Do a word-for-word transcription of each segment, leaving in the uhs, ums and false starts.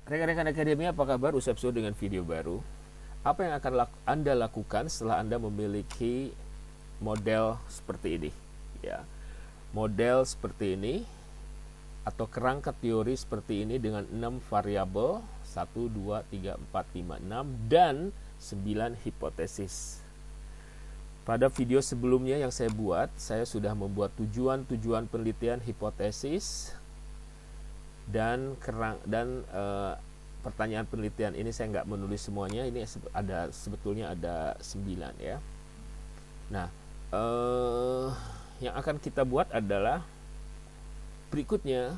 Rekan-rekan Akademi, apa kabar? Usap so dengan video baru. Apa yang akan laku, Anda lakukan setelah Anda memiliki model seperti ini? Ya, model seperti ini atau kerangka teori seperti ini dengan enam variabel, satu, dua, tiga, empat, lima, enam dan sembilan hipotesis. Pada video sebelumnya yang saya buat, saya sudah membuat tujuan-tujuan penelitian, hipotesis dan kerang dan uh, pertanyaan penelitian. Ini saya nggak menulis semuanya, ini ada sebetulnya ada sembilan ya. Nah, uh, yang akan kita buat adalah berikutnya,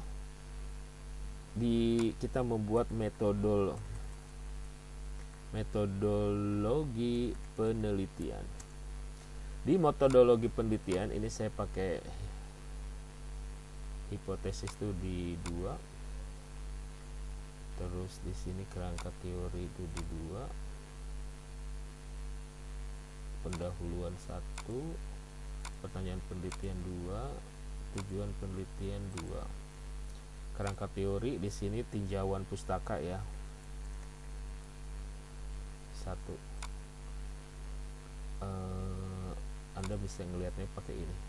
di kita membuat metodol metodologi penelitian. Di metodologi penelitian ini saya pakai hipotesis itu di dua, terus di sini kerangka teori itu di dua, pendahuluan satu, pertanyaan penelitian dua, tujuan penelitian dua, kerangka teori di sini tinjauan pustaka ya satu. Uh, Anda bisa ngelihatnya pakai ini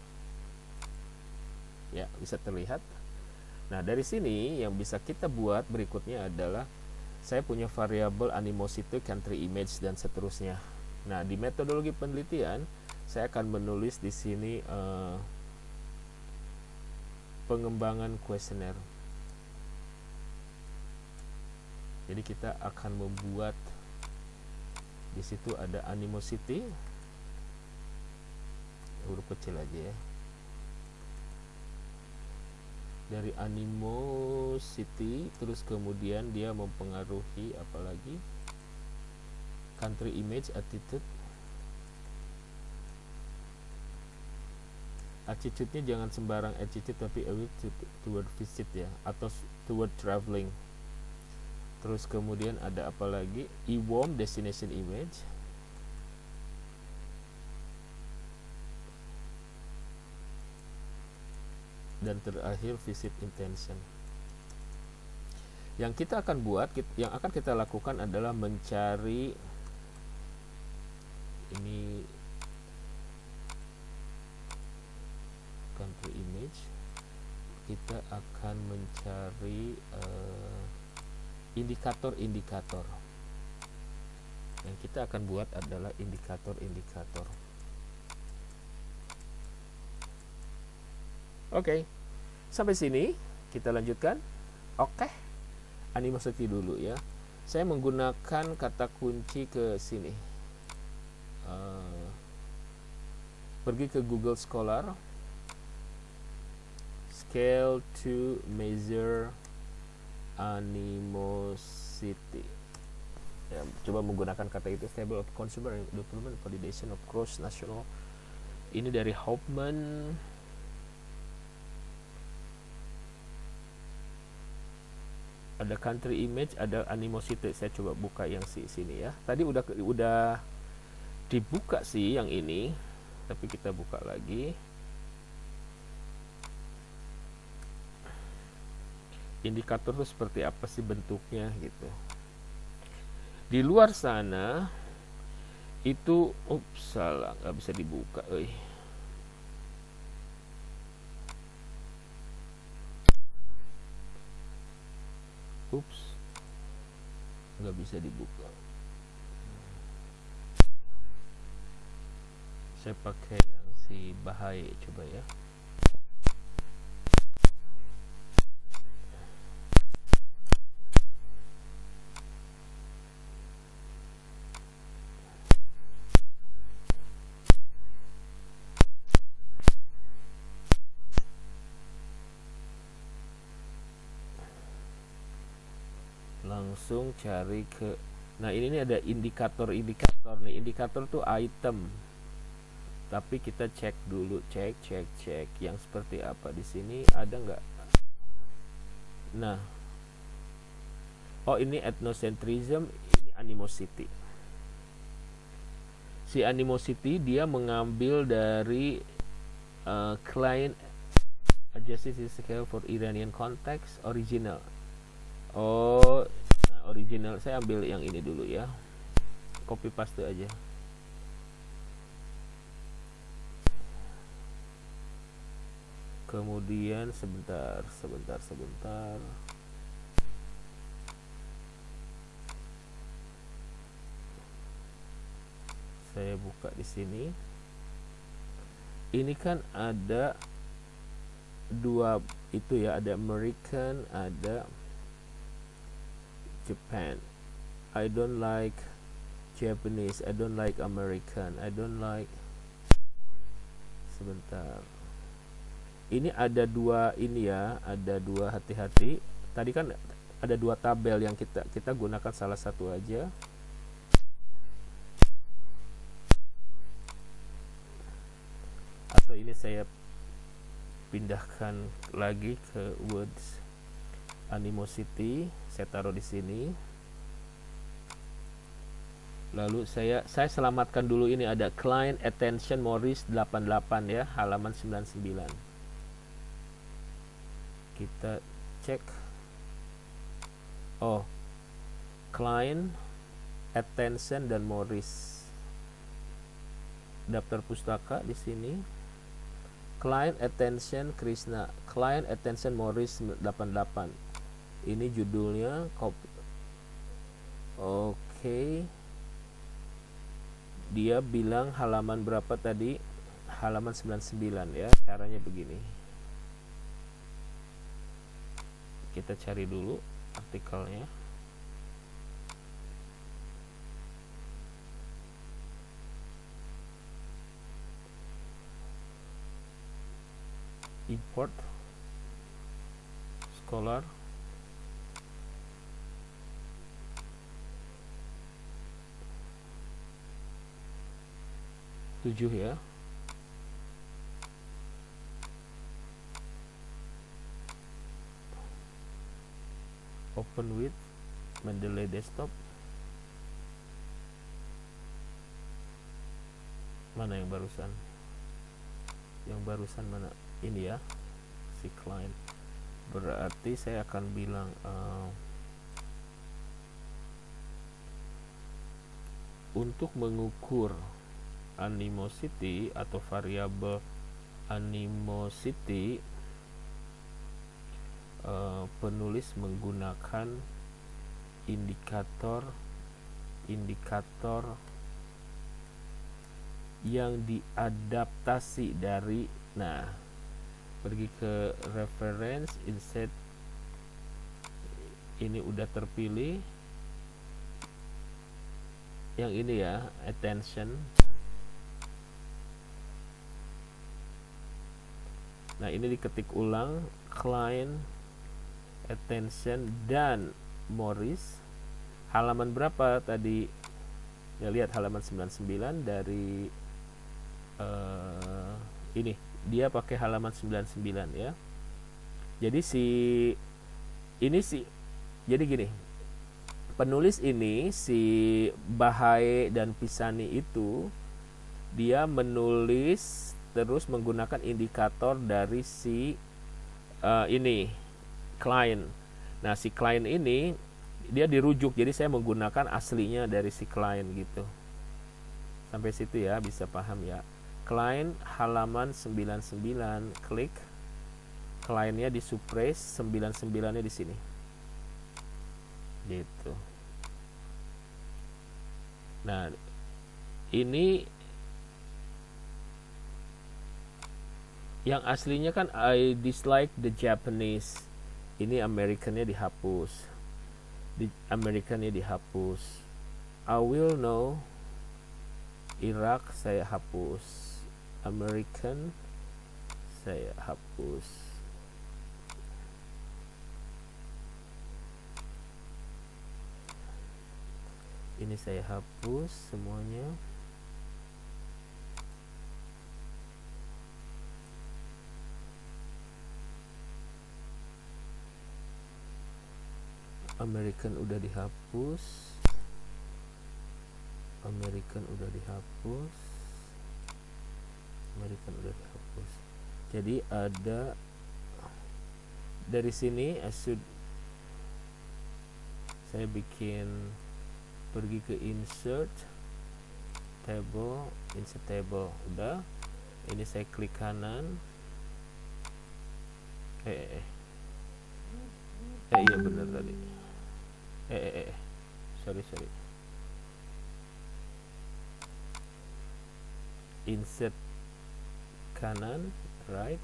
ya, bisa terlihat. Nah, dari sini yang bisa kita buat berikutnya adalah saya punya variabel animosity, country image dan seterusnya. Nah, di metodologi penelitian saya akan menulis di sini uh, pengembangan kuesioner. Jadi kita akan membuat di situ ada animosity, huruf kecil aja ya. Dari animosity, terus kemudian dia mempengaruhi apalagi country image, attitude. Attitude-nya jangan sembarang attitude, tapi toward visit ya, atau toward traveling. Terus kemudian ada apa lagi? E W O M, destination image. Dan terakhir visit intention. Yang kita akan buat, yang akan kita lakukan adalah mencari ini country image. Kita akan mencari uh, indikator-indikator. Yang kita akan buat adalah indikator-indikator. Oke, okay. Sampai sini kita lanjutkan. Oke, okay. Animosity dulu ya. Saya menggunakan kata kunci ke sini. Uh, pergi ke Google Scholar. Scale to measure animosity. Ya, coba menggunakan kata itu. Table of Consumer Development Validation of Cross National. Ini dari Hoffman. Ada country image, ada animosity. Saya coba buka yang si sini ya. Tadi udah udah dibuka sih yang ini, tapi kita buka lagi. Indikator itu seperti apa sih bentuknya gitu. Di luar sana itu, ups salah, nggak bisa dibuka. Oi. Ups, nggak bisa dibuka. Saya pakai yang si Bahaya, coba ya. Langsung cari ke, nah ini nih ada indikator-indikator nih. Indikator tuh item, tapi kita cek dulu, cek cek cek yang seperti apa di sini ada nggak. Nah, oh ini ethnocentrism, ini animosity. Si animosity dia mengambil dari uh, client adjusted scale for Iranian context original. Oh, original. Saya ambil yang ini dulu ya, copy paste aja. Kemudian sebentar sebentar sebentar saya buka di sini. Ini kan ada dua itu ya, ada American, ada Japan. I don't like Japanese, I don't like American, I don't like. Sebentar, ini ada dua ini ya, ada dua, hati-hati. Tadi kan ada dua tabel yang kita kita gunakan salah satu aja. Atau ini saya pindahkan lagi ke Words Animosity, saya taruh di sini. Lalu saya saya selamatkan dulu, ini ada client attention Morris delapan puluh delapan ya, halaman sembilan puluh sembilan. Kita cek. Oh, client attention dan Morris. Daftar pustaka di sini. Client attention Krishna, client attention Morris delapan puluh delapan. Ini judulnya copy. Oke. Okay. Dia bilang halaman berapa tadi? Halaman sembilan puluh sembilan ya. Caranya begini. Kita cari dulu artikelnya. Import Scholar. tujuh ya. Open with Mendeley desktop. Mana yang barusan? Yang barusan mana? Ini ya, si client. Berarti saya akan bilang uh, untuk mengukur animosity atau variabel animosity, uh, penulis menggunakan indikator indikator yang diadaptasi dari, nah, pergi ke reference, insert, ini udah terpilih yang ini ya, attention. Nah, ini diketik ulang, client attention dan Morris. Halaman berapa tadi? Ya, lihat halaman sembilan puluh sembilan dari uh, ini. Dia pakai halaman sembilan puluh sembilan ya. Jadi si ini si jadi gini. Penulis ini si Bahai dan Pisani itu dia menulis terus menggunakan indikator dari si uh, ini client. Nah, si client ini dia dirujuk, jadi saya menggunakan aslinya dari si client gitu. Sampai situ ya, bisa paham ya. Client halaman sembilan puluh sembilan, klik clientnya di suppress, sembilan puluh sembilan nya di sini gitu. Nah, ini yang aslinya kan I dislike the Japanese. Ini Americannya dihapus, di Americannya dihapus. I will know Irak saya hapus, American saya hapus. Ini saya hapus semuanya. American udah dihapus. American udah dihapus. American udah dihapus. Jadi ada dari sini I should Saya bikin, pergi ke insert table, insert table, udah. Ini saya klik kanan. Eh, eh, eh. eh iya benar tadi. Eh, eh, eh, sorry sorry. Insert kanan, right.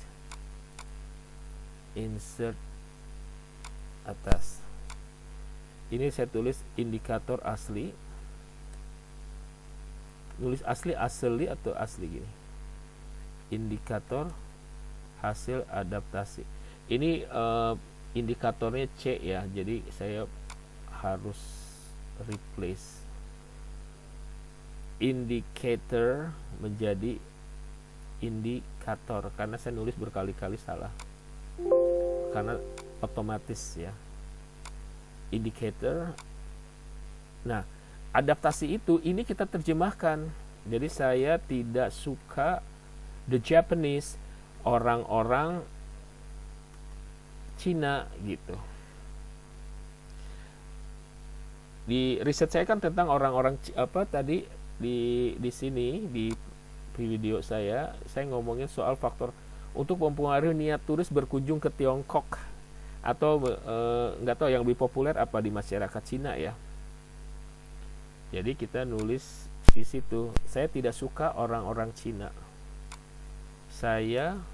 Insert atas. Ini saya tulis indikator asli. Nulis asli asli atau asli gini. Indikator hasil adaptasi. Ini uh, indikatornya C ya. Jadi saya harus replace indicator menjadi indikator karena saya nulis berkali-kali salah. Karena otomatis ya. Indicator. Nah, adaptasi itu ini kita terjemahkan. Jadi saya tidak suka the Japanese, orang-orang Cina gitu. Di riset saya kan tentang orang-orang apa tadi di di sini di video saya saya ngomongin soal faktor untuk mempengaruhi niat turis berkunjung ke Tiongkok atau nggak e, tahu yang lebih populer apa di masyarakat Cina ya. Jadi kita nulis di situ, saya tidak suka orang-orang Cina. Saya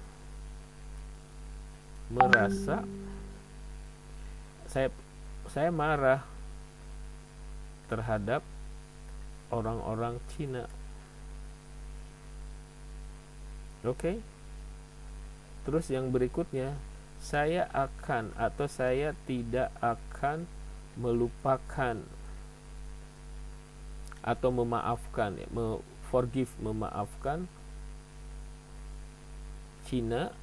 merasa saya saya marah terhadap orang-orang Cina. Oke. Okay? Terus yang berikutnya, saya akan atau saya tidak akan melupakan atau memaafkan, me forgive, memaafkan Cina.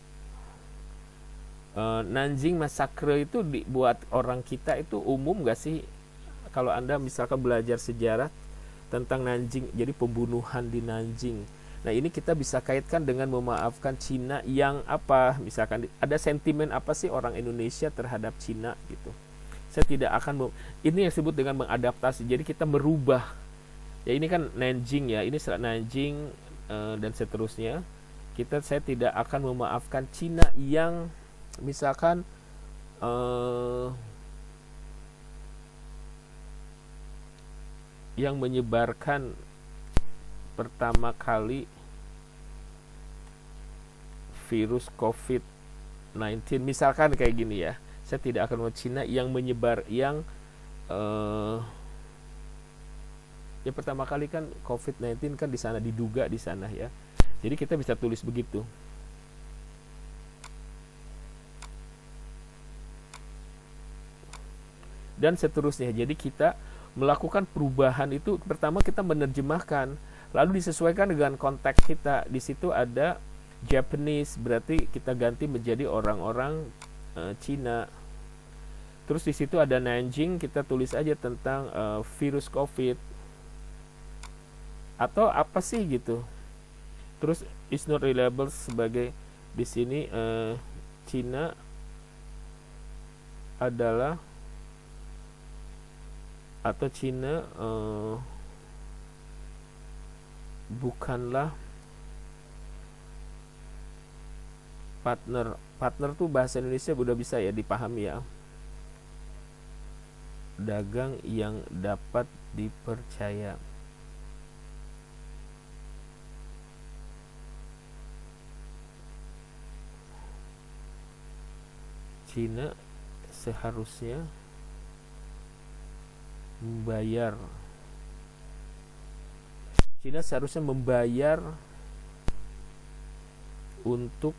E, Nanjing Massacre itu dibuat orang kita itu umum gak sih? Kalau Anda misalkan belajar sejarah tentang Nanjing, jadi pembunuhan di Nanjing. Nah, ini kita bisa kaitkan dengan memaafkan Cina yang apa? Misalkan ada sentimen apa sih orang Indonesia terhadap Cina gitu. Saya tidak akan, ini yang disebut dengan mengadaptasi. Jadi kita merubah. Ya ini kan Nanjing ya, ini serat Nanjing uh, dan seterusnya. Kita saya tidak akan memaafkan Cina yang misalkan uh, yang menyebarkan pertama kali virus covid sembilan belas, misalkan kayak gini ya. Saya tidak akan mau Cina yang menyebar yang uh, yang pertama kali kan covid sembilan belas kan di sana, diduga di sana ya. Jadi kita bisa tulis begitu. Dan seterusnya. Jadi kita melakukan perubahan itu pertama kita menerjemahkan, lalu disesuaikan dengan konteks kita. Di situ ada Japanese, berarti kita ganti menjadi orang-orang uh, Cina. Terus di situ ada Nanjing, kita tulis aja tentang uh, virus COVID atau apa sih gitu. Terus is not reliable sebagai di sini uh, Cina adalah atau Cina uh, bukanlah partner. Partner tuh bahasa Indonesia udah bisa ya dipahami ya. Dagang yang dapat dipercaya. Cina seharusnya membayar. Cina seharusnya membayar untuk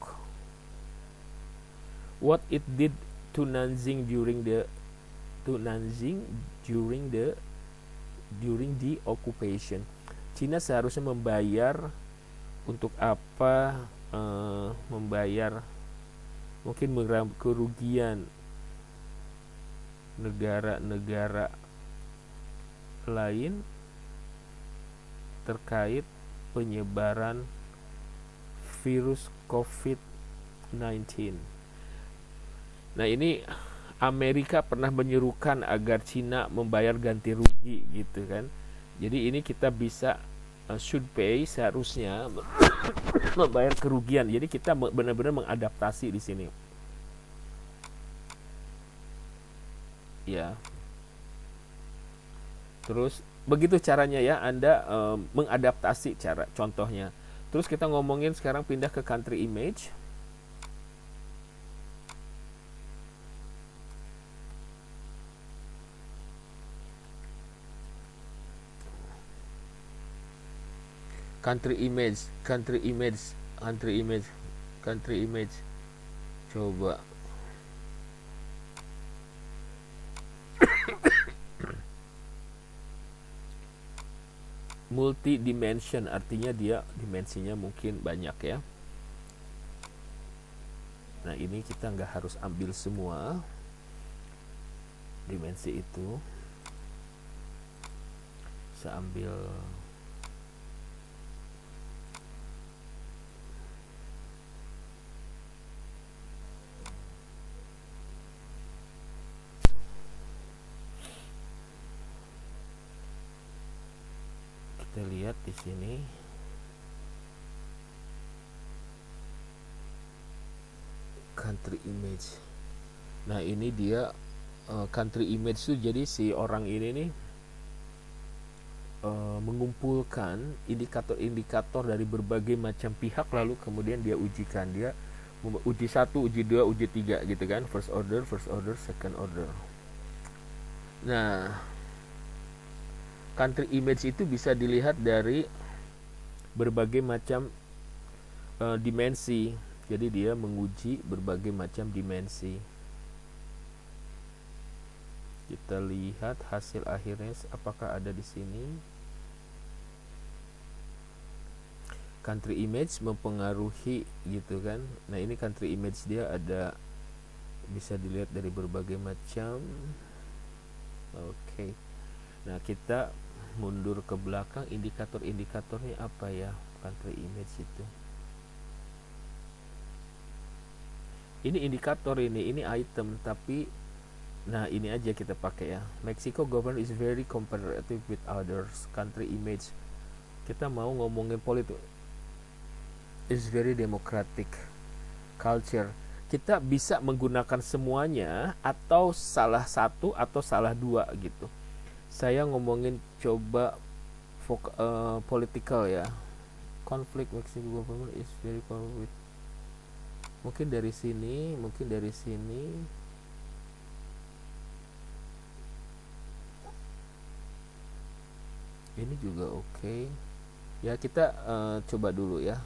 what it did to Nanjing during the to Nanjing during the during the occupation. Cina seharusnya membayar untuk apa? Uh, membayar mungkin kerugian negara-negara lain terkait penyebaran virus covid sembilan belas. Nah, ini Amerika pernah menyerukan agar Cina membayar ganti rugi gitu kan. Jadi ini kita bisa uh, should pay, seharusnya membayar kerugian. Jadi kita benar-benar mengadaptasi di sini. Ya. Terus begitu caranya ya, Anda um, mengadaptasi cara contohnya. Terus kita ngomongin sekarang pindah ke country image. Country image, country image, country image, country image. Coba. Multi dimension, artinya dia dimensinya mungkin banyak ya. Nah ini kita nggak harus ambil semua dimensi itu. Saya ambil kita lihat di sini. Country image. Nah, ini dia uh, country image itu, jadi si orang ini nih uh, mengumpulkan indikator-indikator dari berbagai macam pihak, lalu kemudian dia ujikan. Dia uji satu, uji dua, uji tiga gitu kan. First order, first order, second order. Nah, country image itu bisa dilihat dari berbagai macam uh, dimensi. Jadi dia menguji berbagai macam dimensi. Kita lihat hasil akhirnya apakah ada di sini. Country image mempengaruhi gitu kan. Nah, ini country image dia ada, bisa dilihat dari berbagai macam. Oke. Okay. Nah, kita mundur ke belakang, indikator-indikatornya apa ya country image itu. Ini indikator, ini ini item, tapi nah ini aja kita pakai ya. Mexico government is very comparative with others. Country image, kita mau ngomongin politik, is very democratic culture. Kita bisa menggunakan semuanya atau salah satu atau salah dua gitu. Saya ngomongin coba fok, uh, political ya. Conflict Mexico government is very comparative with, mungkin dari sini, mungkin dari sini. Ini juga oke. Okay. Ya, kita uh, coba dulu ya.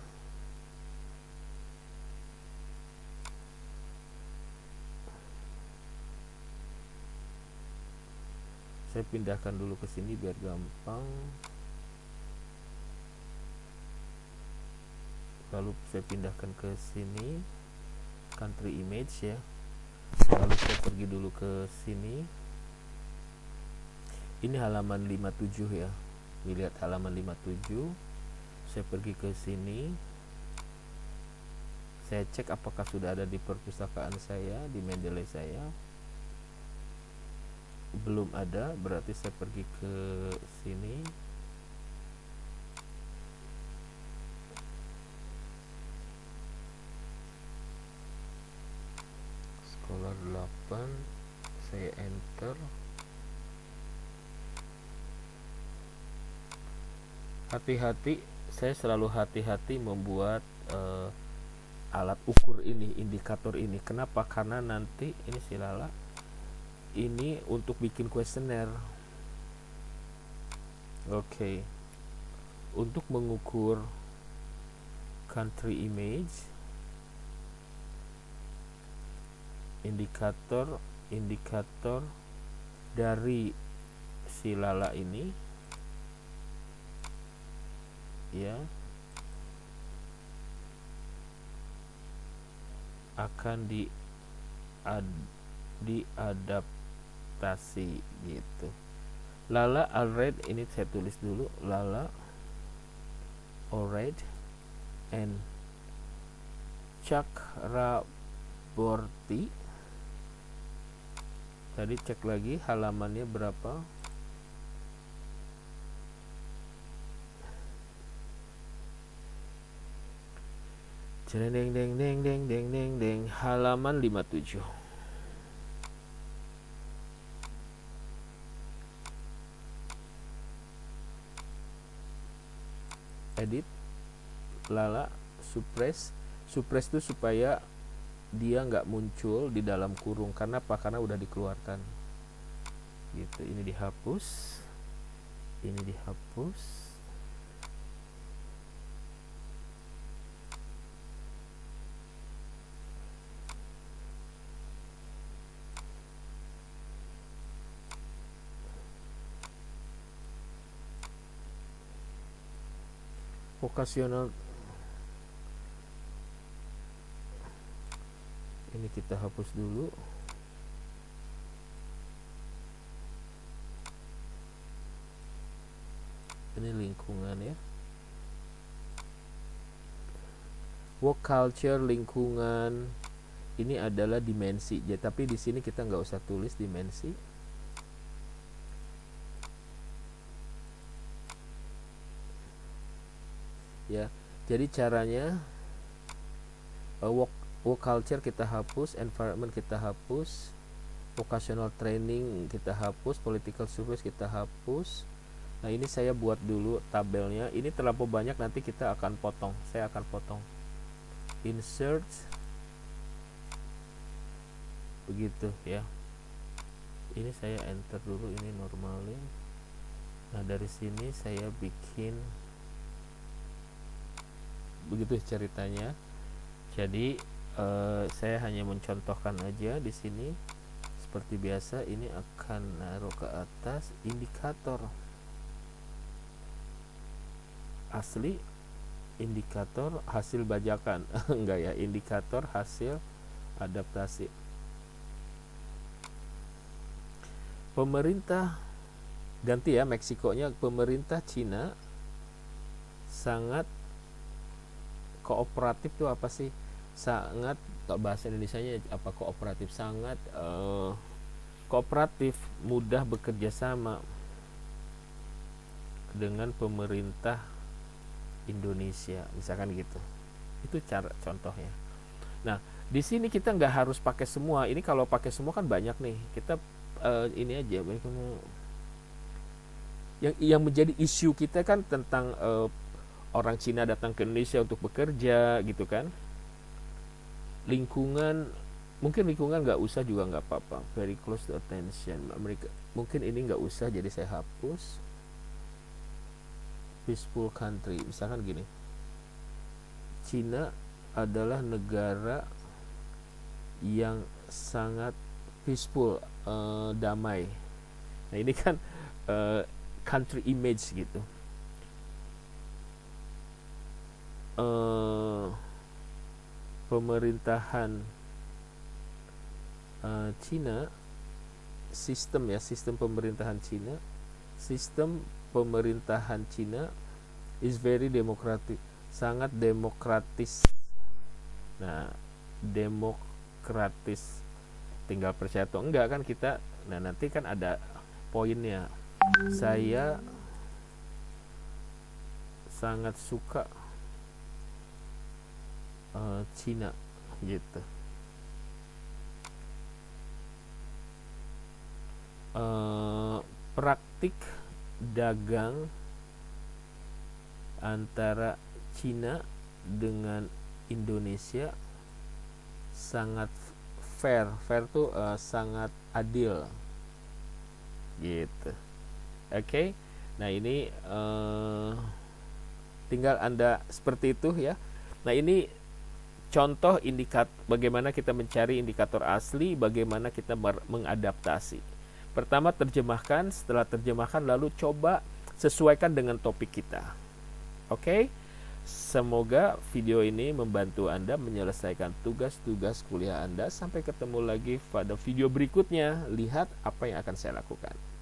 Saya pindahkan dulu ke sini biar gampang. Lalu saya pindahkan ke sini, country image ya. Lalu saya pergi dulu ke sini. Ini halaman lima puluh tujuh ya. Lihat halaman lima puluh tujuh. Saya pergi ke sini. Saya cek apakah sudah ada di perpustakaan saya, di Mendeley saya. Belum ada, berarti saya pergi ke sini. Scholar delapan, saya enter. Hati-hati, saya selalu hati-hati membuat uh, alat ukur ini, indikator ini. Kenapa? Karena nanti ini silala, ini untuk bikin kuesioner. Oke, okay. Untuk mengukur country image, indikator indikator dari silala ini ya akan di ad, diadaptasi gitu. Lala alright, ini saya tulis dulu, Lala alright and Chakraborty Tadi cek lagi halamannya berapa. Deng deng deng deng deng deng deng deng, halaman lima puluh tujuh. Edit, lala, suppress. Suppress itu supaya dia nggak muncul di dalam kurung. Karena apa? Karena udah dikeluarkan. Gitu. Ini dihapus. Ini dihapus. Vokasional ini kita hapus dulu. Ini lingkungan ya. Work culture, lingkungan, ini adalah dimensi. Ya, tapi di sini kita nggak usah tulis dimensi. Ya, jadi caranya uh, work, work culture kita hapus, environment kita hapus, vocational training kita hapus, political service kita hapus. Nah, ini saya buat dulu tabelnya. Ini terlalu banyak, nanti kita akan potong. Saya akan potong. Insert. Begitu ya. Ini saya enter dulu, ini normalin. Nah, dari sini saya bikin begitu ceritanya. Jadi eh, saya hanya mencontohkan aja di sini. Seperti biasa, ini akan naruh ke atas indikator asli, indikator hasil bajakan. Enggak ya, indikator hasil adaptasi. Pemerintah ganti ya, Meksikonya. Pemerintah Cina sangat kooperatif tuh apa sih? Sangat, kalau bahasa Indonesianya apa kooperatif? Sangat uh, kooperatif, mudah bekerja sama dengan pemerintah Indonesia, misalkan gitu. Itu cara contohnya. Nah, di sini kita nggak harus pakai semua. Ini kalau pakai semua kan banyak nih. Kita uh, ini aja. Yang yang menjadi isu kita kan tentang uh, orang Cina datang ke Indonesia untuk bekerja gitu kan. Lingkungan, mungkin lingkungan nggak usah juga nggak apa-apa. Very close to attention. Mereka mungkin ini nggak usah, jadi saya hapus. Peaceful country, misalkan gini. Cina adalah negara yang sangat peaceful, uh, damai. Nah, ini kan uh, country image gitu. Uh, pemerintahan uh, Cina, sistem ya, sistem pemerintahan Cina, sistem pemerintahan Cina is very democratic, sangat demokratis. Nah, demokratis tinggal percaya atau enggak kan kita. Nah, nanti kan ada poinnya. Saya sangat suka Uh, Cina gitu. Uh, praktik dagang antara Cina dengan Indonesia sangat fair. Fair tuh uh, sangat adil gitu. Oke, okay? Nah ini uh, tinggal Anda seperti itu ya. Nah, ini contoh indikat bagaimana kita mencari indikator asli, bagaimana kita mengadaptasi. Pertama terjemahkan, setelah terjemahkan lalu coba sesuaikan dengan topik kita. Oke? Okay? Semoga video ini membantu Anda menyelesaikan tugas-tugas kuliah Anda. Sampai ketemu lagi pada video berikutnya. Lihat apa yang akan saya lakukan.